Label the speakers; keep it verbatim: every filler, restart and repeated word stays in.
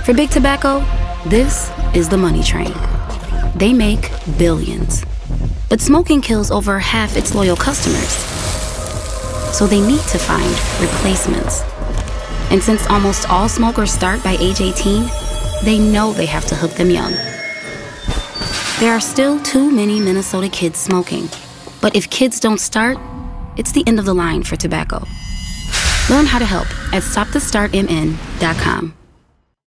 Speaker 1: For Big Tobacco, this is the money train. They make billions. But smoking kills over half its loyal customers. So they need to find replacements. And since almost all smokers start by age eighteen, they know they have to hook them young. There are still too many Minnesota kids smoking. But if kids don't start, it's the end of the line for tobacco. Learn how to help at stop the start m n dot com.